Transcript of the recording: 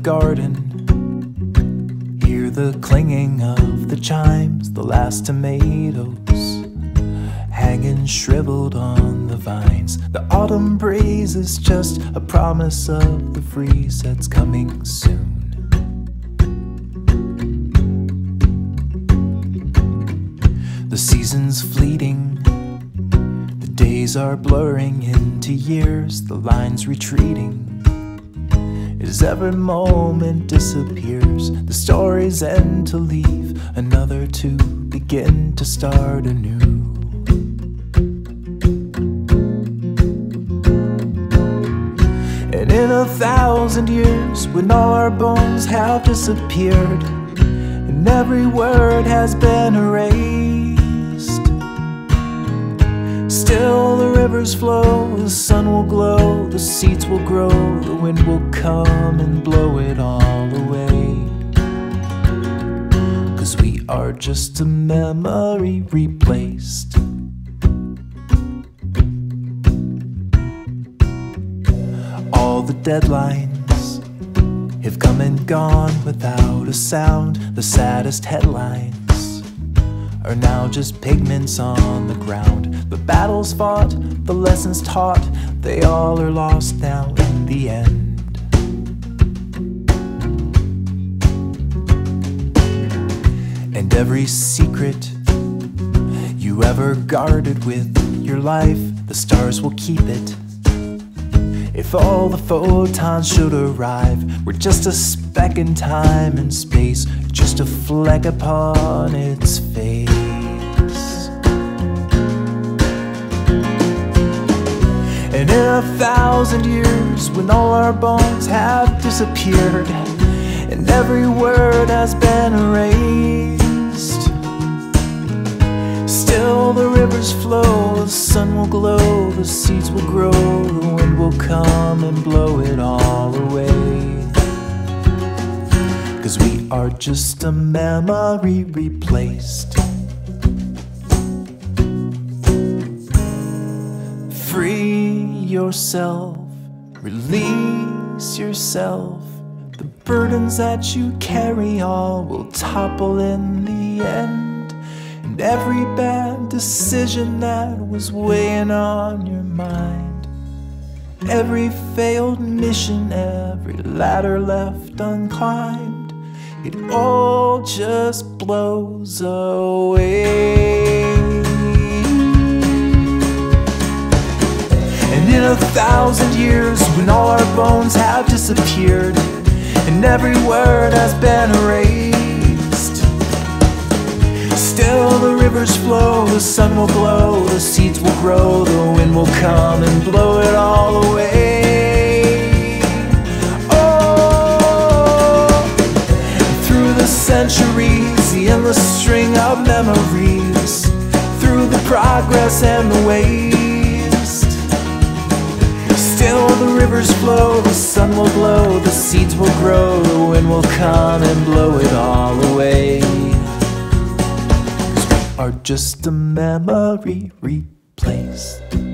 garden. Hear the clinging of the chimes, the last tomatoes hanging shriveled on the vines. The autumn breeze is just a promise of the freeze that's coming soon. The season's fleeting, the days are blurring into years, the lines retreating. As every moment disappears, the stories end to leave, another to begin to start anew. And in 1,000 years, when all our bones have disappeared, and every word has been erased, still the rivers flow, the sun will glow, the seeds will grow, the wind will come and blow it all away. 'Cause we are just a memory replaced. All the deadlines have come and gone without a sound. The saddest headlines are now just pigments on the ground. The battles fought, the lessons taught, they all are lost now in the end. And every secret you ever guarded with your life, the stars will keep it. If all the photons should arrive, we're just a speck in time and space, just a fleck upon its face. And in 1,000 years, when all our bones have disappeared, and every word has been erased, still the rivers flow, the sun will glow, the seeds will grow, the wind will come and blow it all away. 'Cause we are just a memory replaced. Free yourself, release yourself. The burdens that you carry all will topple in the end. And every bad decision that was weighing on your mind, every failed mission, every ladder left unclimbed, it all just blows away. And in 1,000 years, when all our bones have disappeared, and every word has been erased, still the rivers flow, the sun will glow, the seeds will grow, the wind will come and blow it all away. Oh, through the centuries, the endless string of memories, through the progress and the waste, still the rivers flow, the sun will glow, the seeds will grow, the wind will come and blow it all away. Are just a memory replaced.